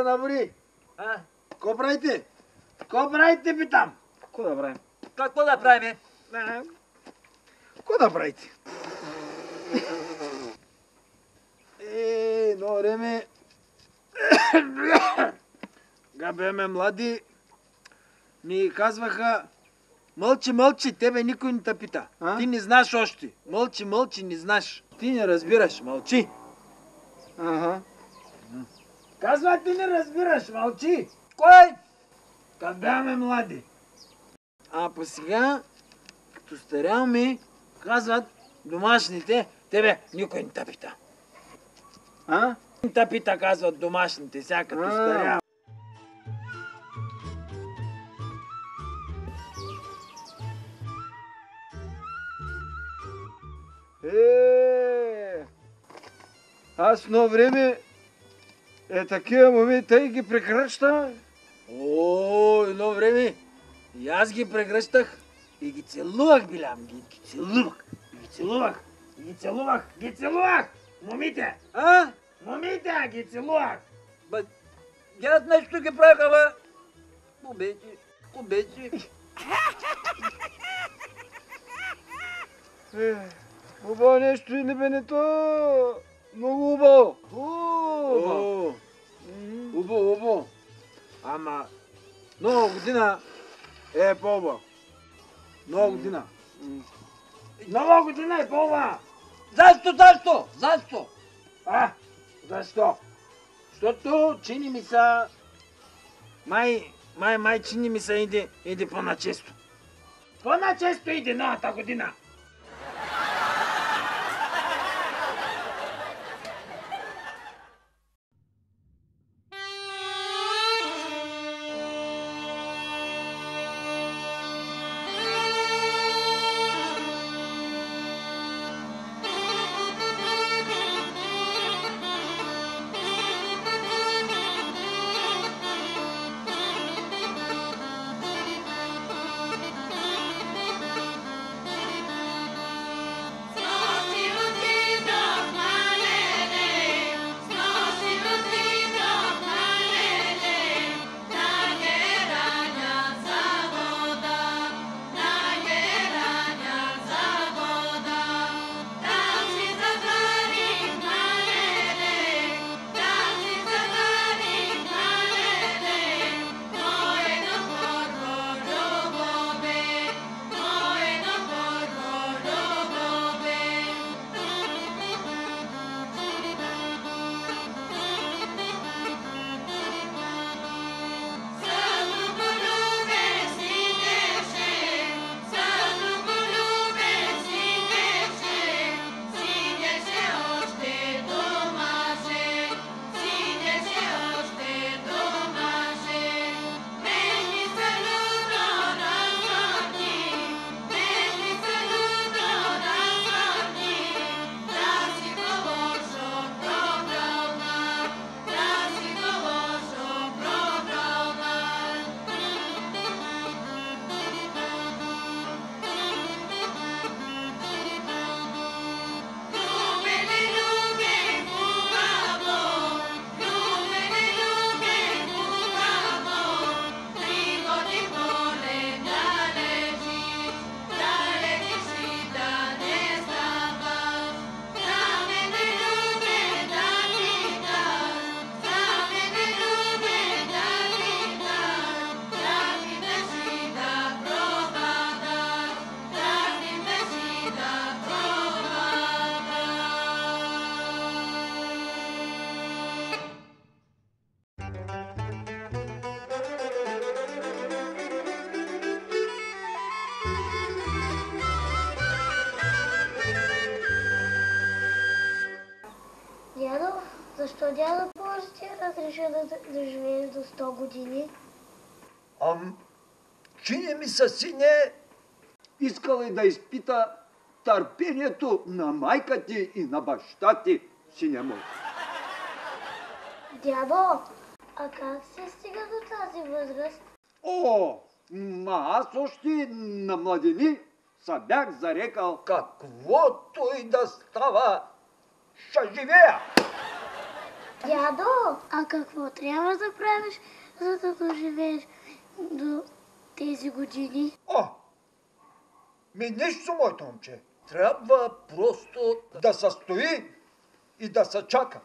набори. А? Ко правите? Ко правите, питам? Ко да правим? Какво да правим? Ко да правите? Едно време... Га беме млади, ни казваха: мълчи, мълчи, тебе никой не те пита. А? Ти не знаеш още. Мълчи, мълчи, не знаеш. Ти не разбираш, мълчи. Ага. Казва, ти не разбираш, мълчи. Кой? Kad бяхме млади. А па сега, като старяме, казват домашните: тебе никой не те пита. А? Не те пита, казват домашните, сега като старяме. Аз едно време такива моми, тъй ги прекръща. О, едно време и аз ги прегръщах и ги целувах, билям, ги целувах, ги целувах, ги целувах, ги целувах! Момите! А? Момите, ги целувах! Ба, аз нещо ги правиха, бе. Обече. Хубаво нещо и небенето. Много хубаво. Хубаво. Убо. Ама, нова година е по-хубаво. Нова година. Нова година е по-хубава. Защо? Защо? Защото чини ми са... Май чини ми са иди по-начесто. По-начесто иди новата година. Защо дядо Боже ти е разрешил да живееш до 100 години? Чини ми се, сине, искал и да изпита търпението на майка ти и на баща ти, сине му. Дядо, а как се стига до тази възраст? Аз още на младини се бях зарекал. Каквото и да става, ще живея. Дядо, а какво трябва да правиш, за да доживееш до тези години? Нищо, моето момче. Трябва просто... Да се стои и да се чака.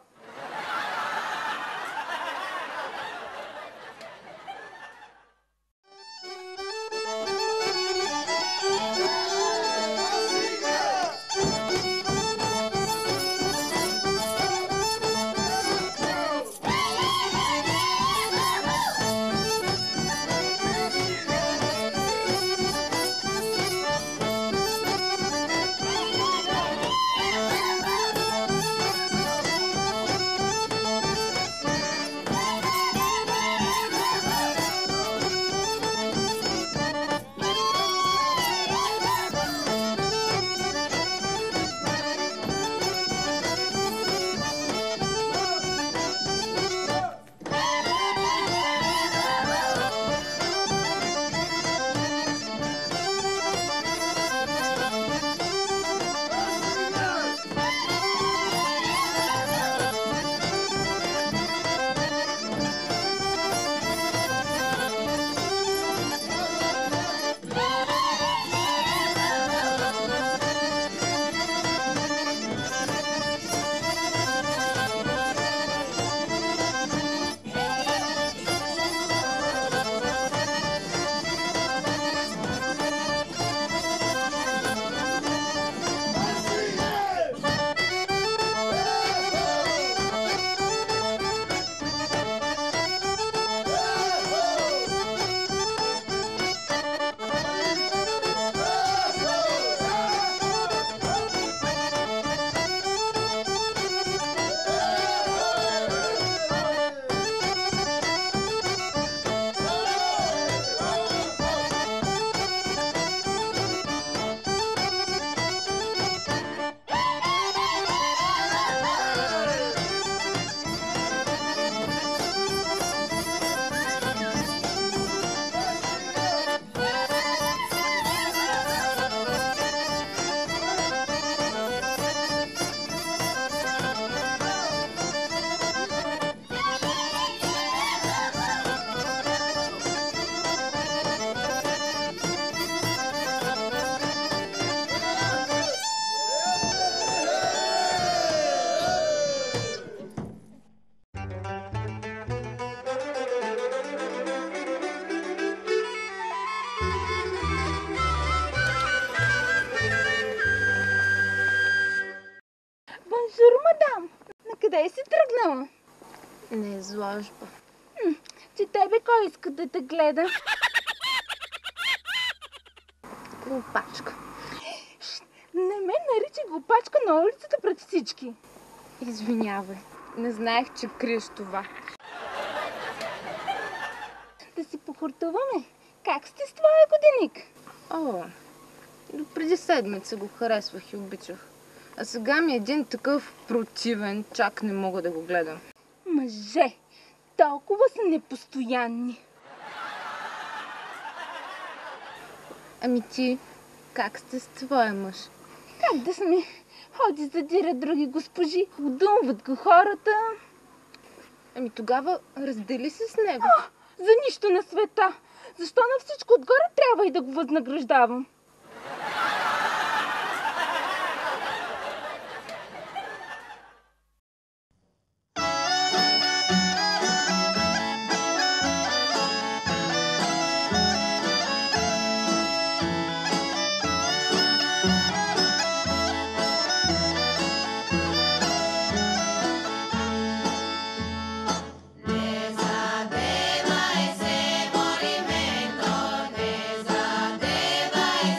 Бонжур, мадам! Накъде си тръгнала? На изложба. Че тебе кой иска да те гледа? Глупачка. Не ме наричай глупачка на улицата пред всички. Извинявай. Не знаех, че криеш това. Да си похортуваме. Как сте с твоя годеник? До преди седмица го харесвах и обичах. А сега ми е един такъв противен, чак не мога да го гледам. Мъже, толкова са непостоянни. Ами ти, как сте с твоя мъж? Как да сме? Ходи задира други госпожи, удумват го хората. Ами тогава раздели се с него. За нищо на света. Защо на всичко отгоре трябва и да го възнаграждавам? Ne zadeva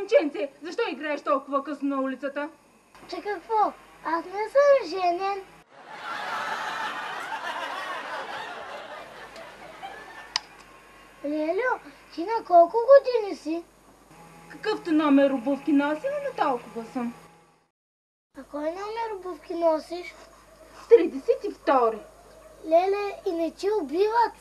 момченце, защо играеш толкова късно на улицата? Че какво? Аз не съм женен. Лелю, ти на колко години си? Какъвто номер обувки носи, но на толкова съм. А кой номер обувки носиш? 32. Леле, и не ти убиват?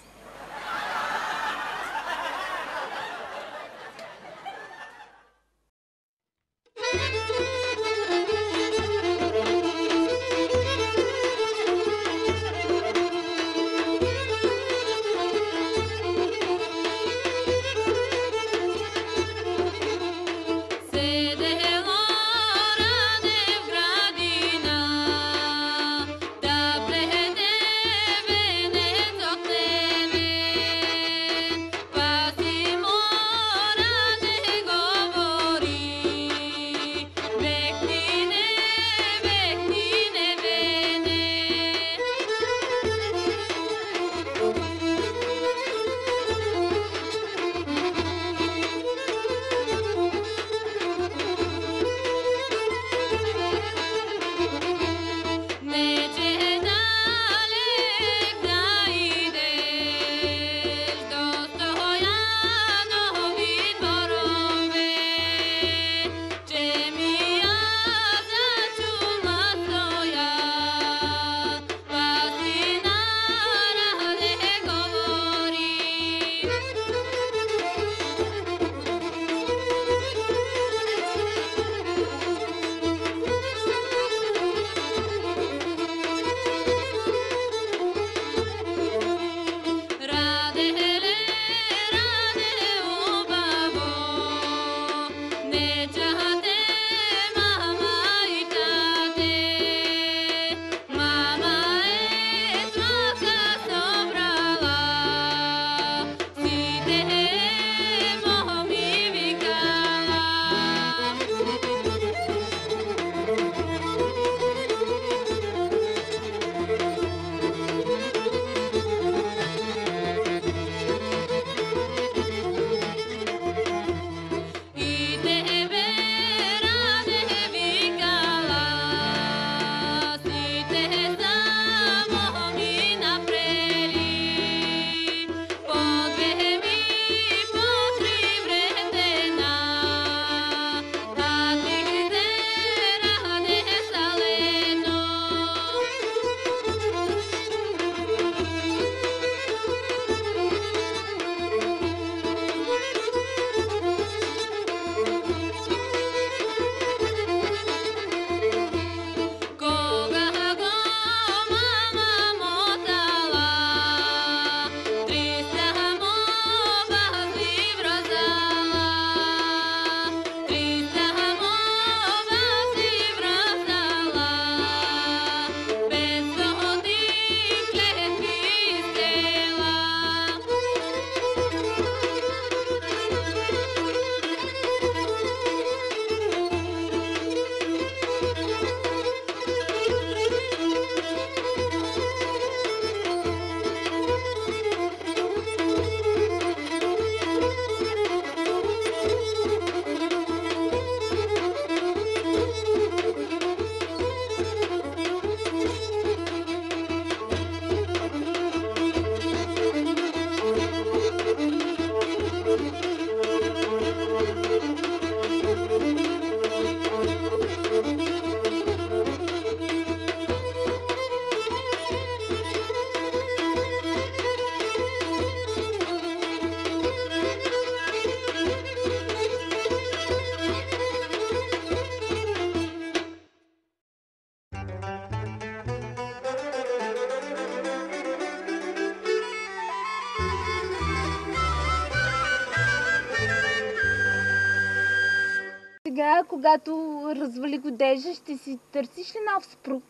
Сега, когато развали годежа, ще си търсиш ли нов съпруг?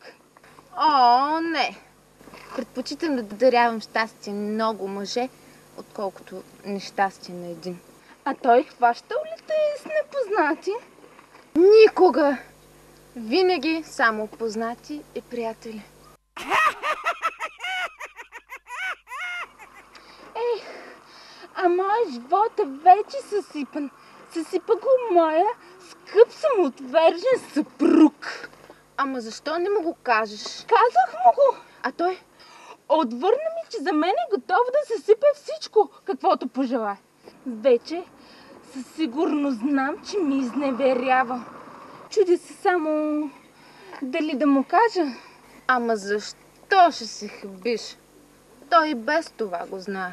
О, не. Предпочитам да дарявам щастие на много мъже, отколкото нещастие на един. А той хващал ли те с непознати? Никога! Винаги само познати и приятели. А моят живот е вече съсипан. Съсипа го моя скъп самоотвержен съпруг. Ама защо не му го кажеш? Казах му го. А той? Отвърна ми, че за мен е готов да съсипе всичко, каквото пожелае. Вече със сигурност знам, че ми изневерява. Чудя се само дали да му кажа. Ама защо ще се хабиш? Той и без това го знае.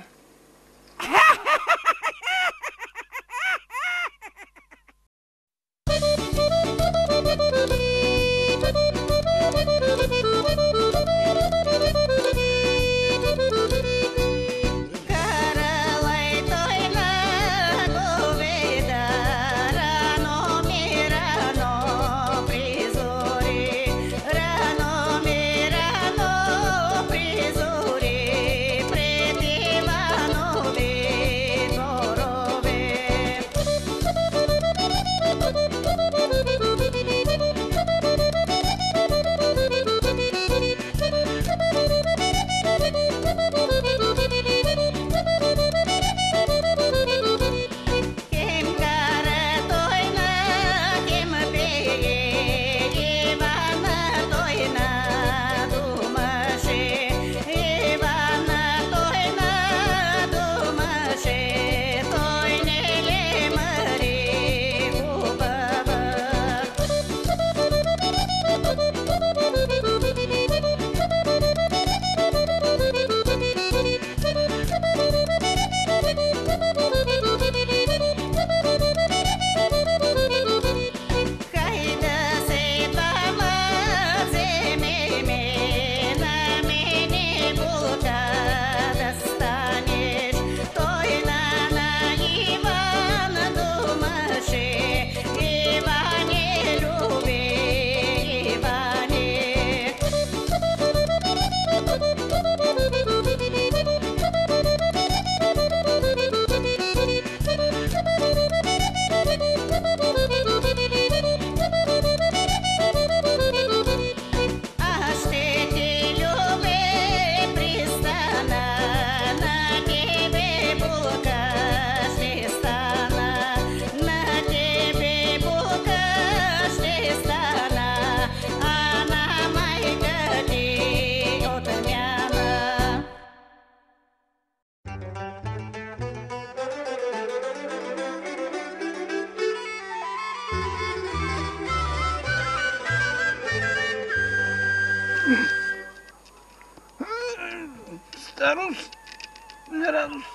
Старост, нерадост.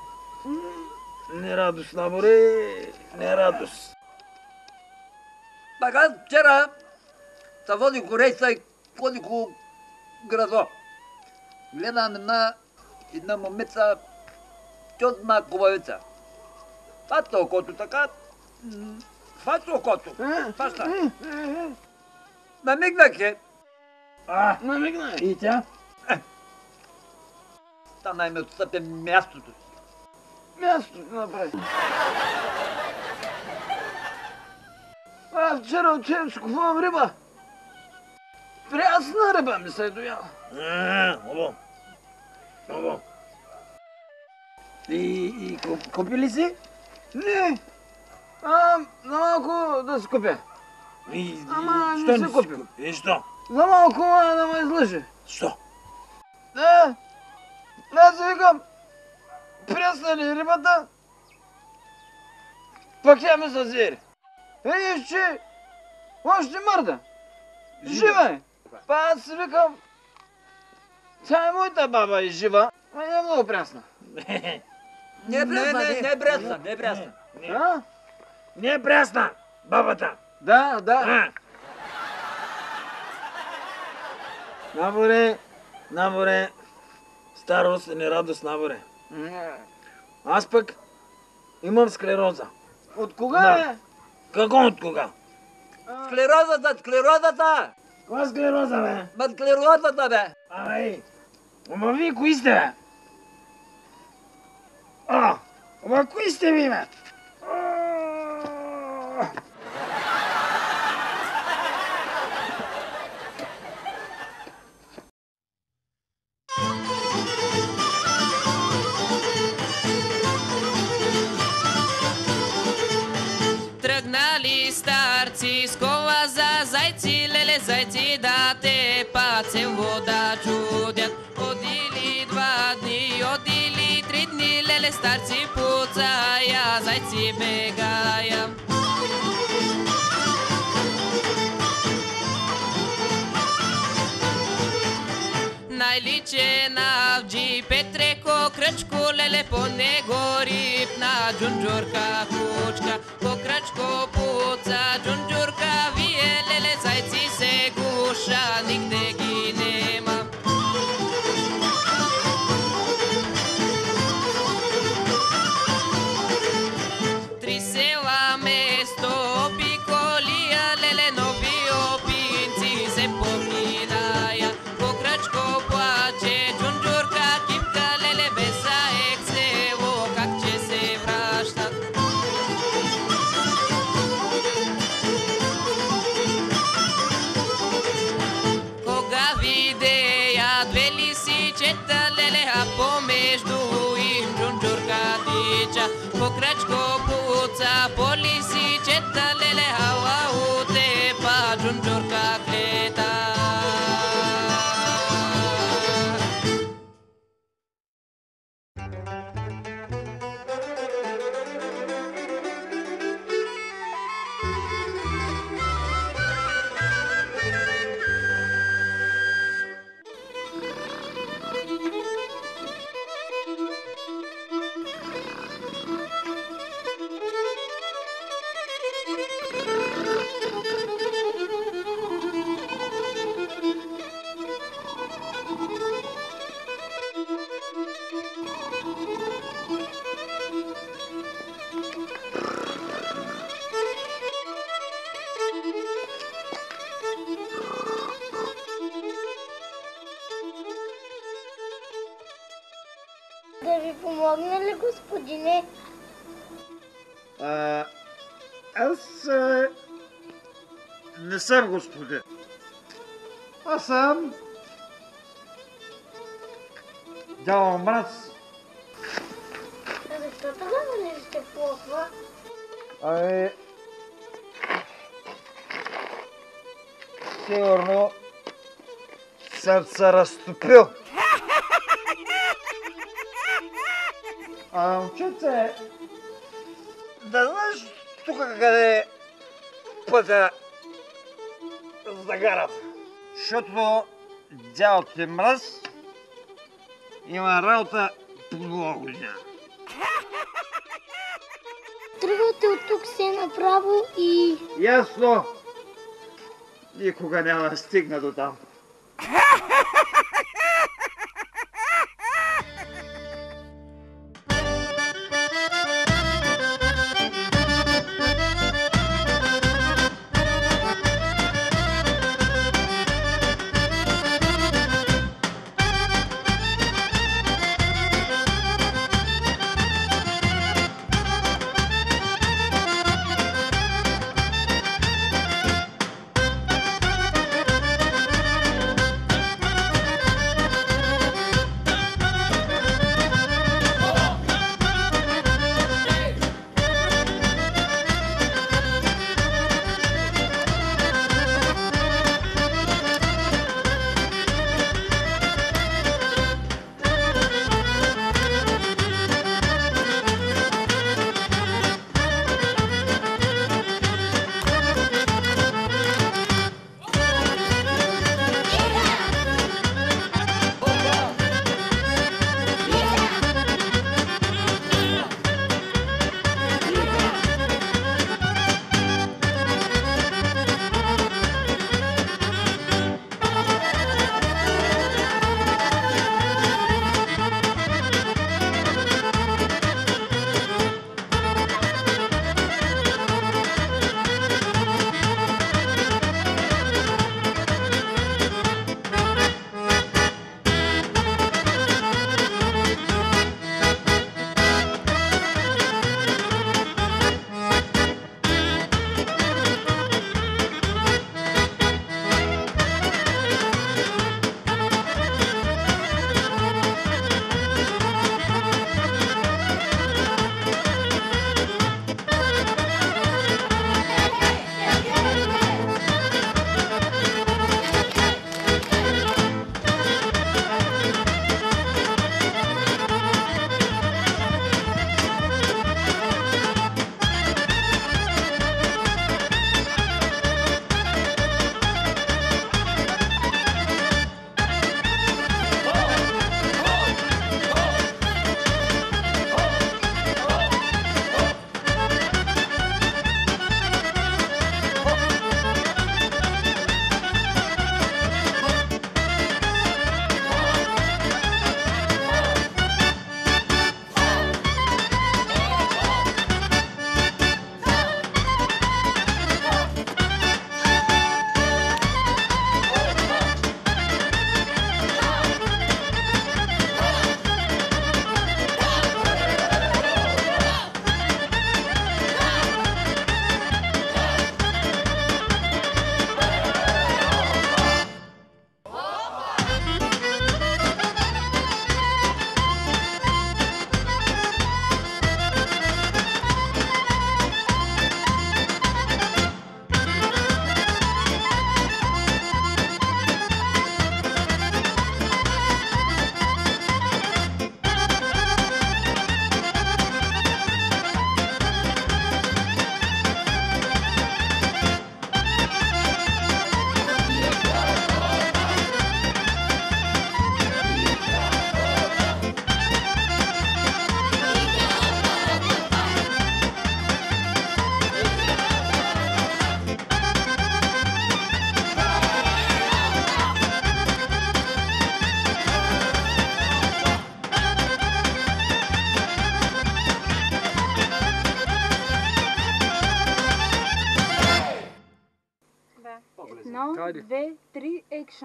Нерадост, наборе, нерадост. Така вчера се води корейца и ходи ко градо. Гледам една момица, чудна хубавица. Фаща окото така, фаща окото, фаща. Намигнах е. Намигна. И тя? Стана и ми отстъпи мястото си. Място направи. Вчера отчем си купувам риба. Прясна риба ми се е дояла. Хубаво. Хубаво. И купи ли си? Не. За малко да си купя. Ама що не си купил. купи? И що? За малко да ме излъже. Що? Да. Аз си викам, прясна ли рибата? Пък тя ми се зери. Видиш, че още мърда. Жива е. Па аз си викам, тя е моята баба и жива, а не е много прясна. Не е брясна, не е брясна. А? Не е прясна, бабата. Да. Наборе, старост и нерадост, наборе. Аз пък имам склероза. От кога Да. Какво от кога? Склерозата! Каква склероза, бе? Ма склерозата, бе! Ай, ама вие кои сте, бе? Ама кои сте ви, бе? Тръгнали старци с кола за зайци, леле зайци да те пацем вода чудят. Одили 2 дни, одили 3 дни, леле старци пуцая, зайци бегая. Най-личе на вджи Петреко кръчко, леле по него рипна джунджурка кучка. По кръчко пуца джунджурка, вие леле зайци се гуша, нигде ги нема. Три села место опиколия, леле нови опинци се поминая. По кръчко плаче джунджурка кипка, леле беса ексело, как че се вращат. Кога видея 2 лисичета, леле, а помежду им джунджурка тича. По кръчко пуца по лисичета, леле, ала утепа джунджурка клета. Да ви помогна ли, господине? Аз не съм господин. Аз съм дявол мрац. А защо тогава не сте плохва? Ами... Сигурно съм се разтопил. Момченце, да знаеш тук къде е пътя за гарата? Защото дядо ти мраз има работа по нова година. Тръгвате от тук се направо и... Ясно! Никога няма да стигна до там. Едно, две, три, екшън.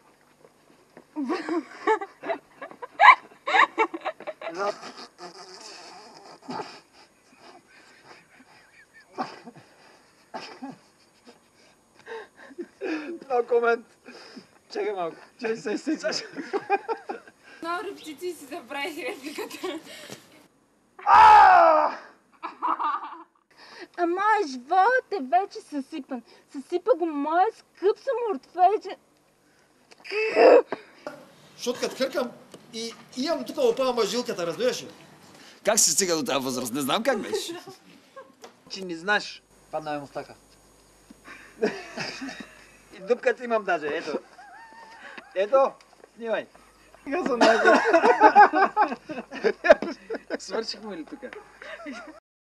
No комент. Чакай малко. Чакай се. Много репетиции си забравих репликата. А моят живот е вече съсипан. Съсипа го моят скъп самортвеж. Защото като хъркам и имам тук опава жилката, разбираш ли? Как си стига до тази възраст? Не знам как беше. Че не знаеш. Падна ми мустака. И дупката имам даже, ето. Ето, снимай. Сега съм някой. Свършихме ли тук?